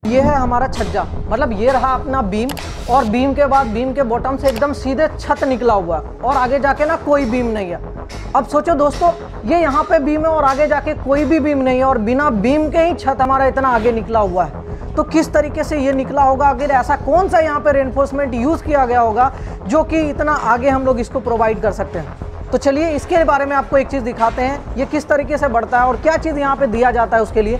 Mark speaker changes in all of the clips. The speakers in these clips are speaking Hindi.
Speaker 1: ये है हमारा छज्जा, मतलब ये रहा अपना बीम, और बीम के बाद बीम के बॉटम से एकदम सीधे छत निकला हुआ है और आगे जाके ना कोई बीम नहीं है। अब सोचो दोस्तों, ये यहाँ पे बीम है और आगे जाके कोई भी बीम नहीं है और बिना बीम के ही छत हमारा इतना आगे निकला हुआ है। तो किस तरीके से ये निकला होगा, अगर ऐसा कौन सा यहाँ पे रेनफोर्समेंट यूज़ किया गया होगा जो कि इतना आगे हम लोग इसको प्रोवाइड कर सकते हैं। तो चलिए इसके बारे में आपको एक चीज़ दिखाते हैं, ये किस तरीके से बढ़ता है और क्या चीज़ यहाँ पे दिया जाता है उसके लिए।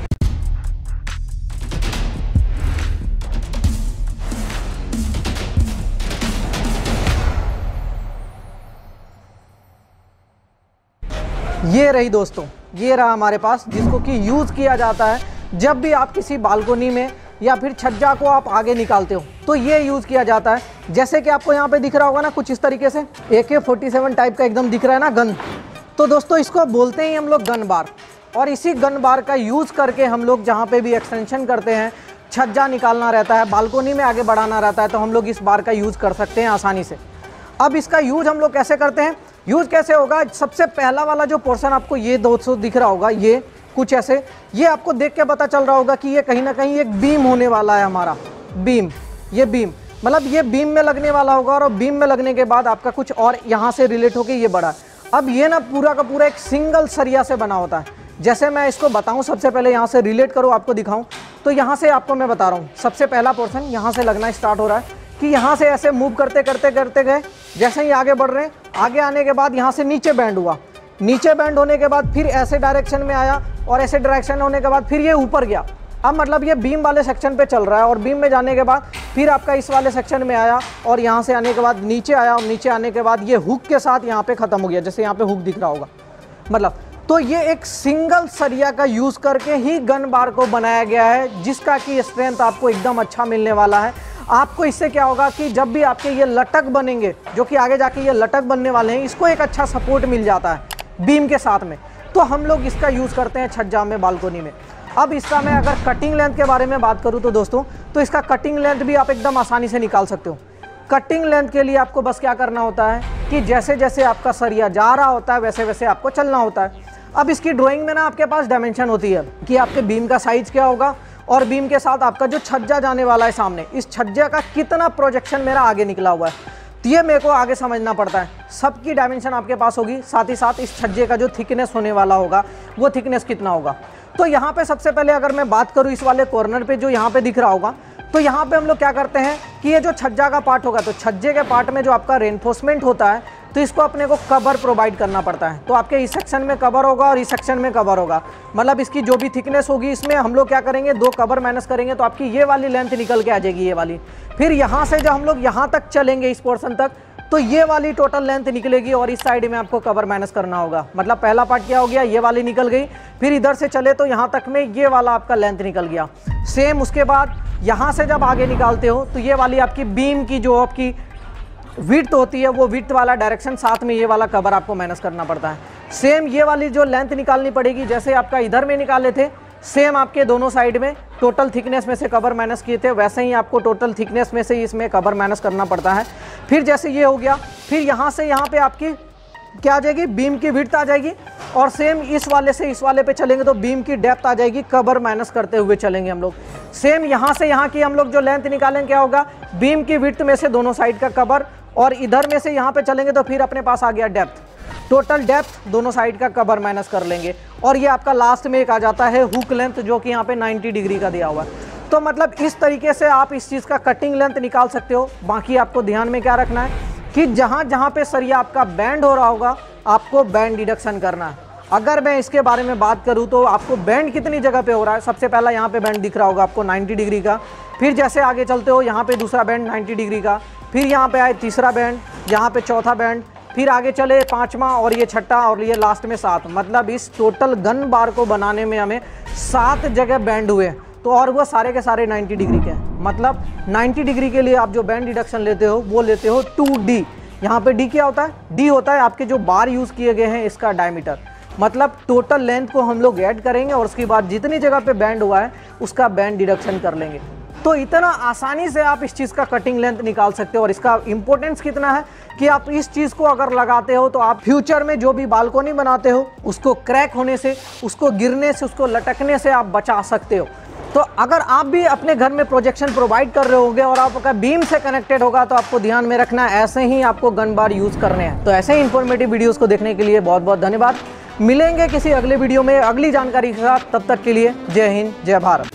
Speaker 1: ये रही दोस्तों, ये रहा हमारे पास, जिसको कि यूज़ किया जाता है जब भी आप किसी बालकोनी में या फिर छज्जा को आप आगे निकालते हो तो ये यूज़ किया जाता है। जैसे कि आपको यहाँ पे दिख रहा होगा ना कुछ इस तरीके से AK-47 टाइप का एकदम दिख रहा है ना गन, तो दोस्तों इसको बोलते हैं हम लोग गन बार। और इसी गन बार का यूज़ करके हम लोग जहाँ पे भी एक्सटेंशन करते हैं, छज्जा निकालना रहता है, बालकोनी में आगे बढ़ाना रहता है, तो हम लोग इस बार का यूज़ कर सकते हैं आसानी से। अब इसका यूज़ हम लोग कैसे करते हैं, यूज़ कैसे होगा, सबसे पहला वाला जो पोर्शन आपको ये दोस्तों दिख रहा होगा, ये कुछ ऐसे, ये आपको देख के पता चल रहा होगा कि ये कहीं ना कहीं एक बीम होने वाला है हमारा बीम। ये बीम मतलब ये बीम में लगने वाला होगा और बीम में लगने के बाद आपका कुछ और यहाँ से रिलेट होकर ये बड़ा। अब ये ना पूरा का पूरा एक सिंगल सरिया से बना होता है। जैसे मैं इसको बताऊँ, सबसे पहले यहाँ से रिलेट करूँ आपको दिखाऊँ, तो यहाँ से आपको मैं बता रहा हूँ, सबसे पहला पोर्शन यहाँ से लगना स्टार्ट हो रहा है कि यहाँ से ऐसे मूव करते करते करते गए, जैसे ही आगे बढ़ रहे हैं, आगे आने के बाद यहाँ से नीचे बैंड हुआ, नीचे बैंड होने के बाद फिर ऐसे डायरेक्शन में आया और ऐसे डायरेक्शन होने के बाद फिर ये ऊपर गया। अब मतलब ये बीम वाले सेक्शन पे चल रहा है और बीम में जाने के बाद फिर आपका इस वाले सेक्शन में आया और यहाँ से आने के बाद नीचे आया और नीचे आने के बाद ये हुक के साथ यहाँ पे ख़त्म हो गया, जैसे यहाँ पे हुक दिख रहा होगा मतलब। तो ये एक सिंगल सरिया का यूज़ करके ही गन बार को बनाया गया है, जिसका कि स्ट्रेंथ आपको एकदम अच्छा मिलने वाला है। आपको इससे क्या होगा कि जब भी आपके ये लटक बनेंगे, जो कि आगे जाके ये लटक बनने वाले हैं, इसको एक अच्छा सपोर्ट मिल जाता है बीम के साथ में। तो हम लोग इसका यूज़ करते हैं छज्जा में, बालकोनी में। अब इसका मैं अगर कटिंग लेंथ के बारे में बात करूँ तो दोस्तों, तो इसका कटिंग लेंथ भी आप एकदम आसानी से निकाल सकते हो। कटिंग लेंथ के लिए आपको बस क्या करना होता है कि जैसे जैसे आपका सरिया जा रहा होता है वैसे वैसे आपको चलना होता है। अब इसकी ड्राइंग में ना आपके पास डायमेंशन होती है कि आपके बीम का साइज़ क्या होगा और बीम के साथ आपका जो छज्जा जाने वाला है सामने, इस छज्जे का कितना प्रोजेक्शन मेरा आगे निकला हुआ है, तो ये मेरे को आगे समझना पड़ता है। सबकी डायमेंशन आपके पास होगी, साथ ही साथ इस छज्जे का जो थिकनेस होने वाला होगा वो थिकनेस कितना होगा। तो यहाँ पे सबसे पहले अगर मैं बात करूँ इस वाले कॉर्नर पे जो यहाँ पे दिख रहा होगा, तो यहाँ पे हम लोग क्या करते हैं कि ये जो छज्जा का पार्ट होगा, तो छज्जे के पार्ट में जो आपका रेनफोर्समेंट होता है, तो इसको अपने को कवर प्रोवाइड करना पड़ता है। तो आपके इस सेक्शन में कवर होगा और इस सेक्शन में कवर होगा, मतलब इसकी जो भी थिकनेस होगी इसमें हम लोग क्या करेंगे, दो कवर माइनस करेंगे तो आपकी ये वाली लेंथ निकल के आ जाएगी, ये वाली। फिर यहाँ से जब हम लोग यहाँ तक चलेंगे इस पोर्शन तक, तो ये वाली टोटल लेंथ निकलेगी और इस साइड में आपको कवर माइनस करना होगा। मतलब पहला पार्ट क्या हो गया, ये वाली निकल गई, फिर इधर से चले तो यहाँ तक में ये वाला आपका लेंथ निकल गया। सेम उसके बाद यहाँ से जब आगे निकालते हो तो ये वाली आपकी बीम की जो आपकी विड्थ होती है, वो विड्थ वाला डायरेक्शन, साथ में ये वाला कवर आपको माइनस करना पड़ता है। सेम ये वाली जो लेंथ निकालनी पड़ेगी, जैसे आपका इधर में निकाले थे, सेम आपके दोनों साइड में टोटल थिकनेस में से कवर माइनस किए थे, वैसे ही आपको टोटल थिकनेस में से इसमें कवर माइनस करना पड़ता है। फिर जैसे ये हो गया, फिर यहाँ से यहाँ पे आपकी क्या आ जाएगी, बीम की विड्थ आ जाएगी, और सेम इस वाले से इस वाले पे चलेंगे तो बीम की डेप्थ आ जाएगी, कवर माइनस करते हुए चलेंगे हम लोग। सेम यहाँ से यहाँ की हम लोग जो लेंथ निकालेंगे क्या होगा, बीम की विड्थ में से दोनों साइड का कवर, और इधर में से यहाँ पे चलेंगे तो फिर अपने पास आ गया डेप्थ, टोटल डेप्थ दोनों साइड का कवर माइनस कर लेंगे। और ये आपका लास्ट में एक आ जाता है हुक लेंथ, जो कि यहाँ पे 90 डिग्री का दिया हुआ है। तो मतलब इस तरीके से आप इस चीज़ का कटिंग लेंथ निकाल सकते हो। बाकी आपको ध्यान में क्या रखना है कि जहाँ जहाँ पे सरिया आपका बैंड हो रहा होगा, आपको बैंड डिडक्शन करना है। अगर मैं इसके बारे में बात करूँ तो आपको बैंड कितनी जगह पे हो रहा है, सबसे पहला यहाँ पे बैंड दिख रहा होगा आपको 90 डिग्री का, फिर जैसे आगे चलते हो यहाँ पे दूसरा बैंड 90 डिग्री का, फिर यहाँ पे आए तीसरा बैंड, यहाँ पे चौथा बैंड, फिर आगे चले पांचवा और ये छठा और ये लास्ट में 7। मतलब इस टोटल गन बार को बनाने में हमें 7 जगह बैंड हुए, तो और वो सारे के सारे 90 डिग्री के हैं। मतलब 90 डिग्री के लिए आप जो बैंड डिडक्शन लेते हो वो लेते हो 2D। यहाँ पे D क्या होता है, D होता है आपके जो बार यूज़ किए गए हैं इसका डायमीटर। मतलब टोटल लेंथ को हम लोग ऐड करेंगे और उसके बाद जितनी जगह पे बैंड हुआ है उसका बैंड डिडक्शन कर लेंगे। तो इतना आसानी से आप इस चीज़ का कटिंग लेंथ निकाल सकते हो। और इसका इंपॉर्टेंस कितना है कि आप इस चीज़ को अगर लगाते हो तो आप फ्यूचर में जो भी बालकोनी बनाते हो उसको क्रैक होने से, उसको गिरने से, उसको लटकने से आप बचा सकते हो। तो अगर आप भी अपने घर में प्रोजेक्शन प्रोवाइड कर रहे होगे और आपका बीम से कनेक्टेड होगा तो आपको ध्यान में रखना ऐसे ही आपको गन बार यूज़ करने हैं। तो ऐसे ही इंफॉर्मेटिव वीडियोस को देखने के लिए बहुत बहुत धन्यवाद। मिलेंगे किसी अगले वीडियो में अगली जानकारी के साथ, तब तक के लिए जय हिंद जय भारत।